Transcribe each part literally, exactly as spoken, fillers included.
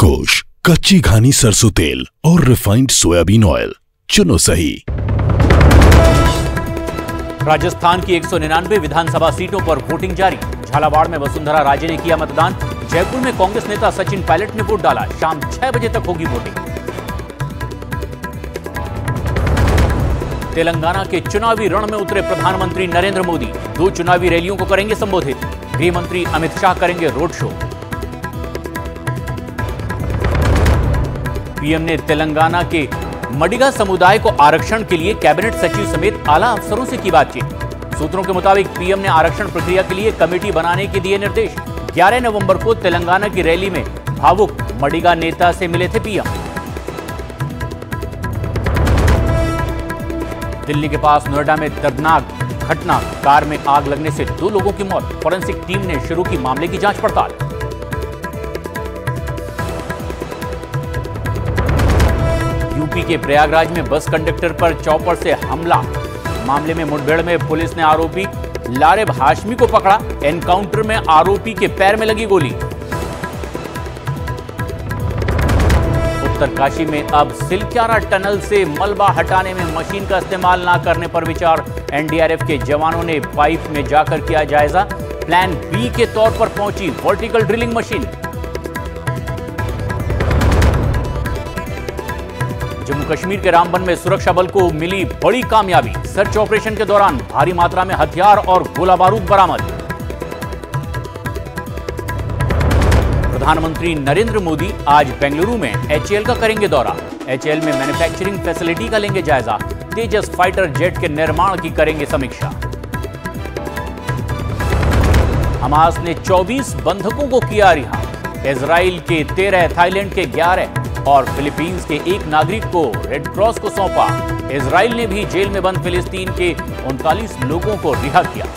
महाकोश, कच्ची घानी सरसों तेल और रिफाइंड सोयाबीन ऑयल, चुनो सही। राजस्थान की एक सौ निन्यानवे विधानसभा सीटों पर वोटिंग जारी। झालावाड़ में वसुंधरा राजे ने किया मतदान। जयपुर में कांग्रेस नेता सचिन पायलट ने वोट डाला। शाम छह बजे तक होगी वोटिंग। तेलंगाना के चुनावी रण में उतरे प्रधानमंत्री नरेंद्र मोदी। दो चुनावी रैलियों को करेंगे संबोधित। गृह मंत्री अमित शाह करेंगे रोड शो। पीएम ने तेलंगाना के मडिगा समुदाय को आरक्षण के लिए कैबिनेट सचिव समेत आला अफसरों से की बातचीत। सूत्रों के मुताबिक पीएम ने आरक्षण प्रक्रिया के लिए कमेटी बनाने के दिए निर्देश। ग्यारह नवंबर को तेलंगाना की रैली में भावुक मडिगा नेता से मिले थे पीएम। दिल्ली के पास नोएडा में दर्दनाक घटना। कार में आग लगने से दो लोगों की मौत। फोरेंसिक टीम ने शुरू की मामले की जांच पड़ताल। यूपी के प्रयागराज में बस कंडक्टर पर चॉपर से हमला। मामले में मुठभेड़ में पुलिस ने आरोपी लारेब हाशमी को पकड़ा। एनकाउंटर में आरोपी के पैर में लगी गोली। उत्तरकाशी में अब सिलक्यारा टनल से मलबा हटाने में मशीन का इस्तेमाल न करने पर विचार। एनडीआरएफ के जवानों ने पाइप में जाकर किया जायजा। प्लान बी के तौर पर पहुंची vertical drilling machine. Jammu Kashmir के रामबन में सुरक्षा बल को मिली बड़ी कामयाबी। सर्च ऑपरेशन के दौरान भारी मात्रा में हथियार और गोला बारूद बरामद। प्रधानमंत्री नरेंद्र मोदी आज बेंगलुरु में एचएएल का करेंगे दौरा। एचएएल में मैन्युफैक्चरिंग फैसिलिटी का लेंगे जायजा। तेजस फाइटर जेट के निर्माण की करेंगे समीक्षा। हमास ने चौबीस बंधकों को किया रिहा। इजराइल के तेरह, थाईलैंड के ग्यारह और फिलीपींस के एक नागरिक को रेड क्रॉस को सौंपा। इजराइल ने भी जेल में बंद फिलिस्तीन के उनतालीस लोगों को रिहा किया।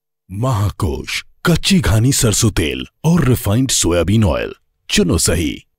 महाकोश, कच्ची घानी सरसों तेल और रिफाइंड सोयाबीन ऑयल, चुनो सही।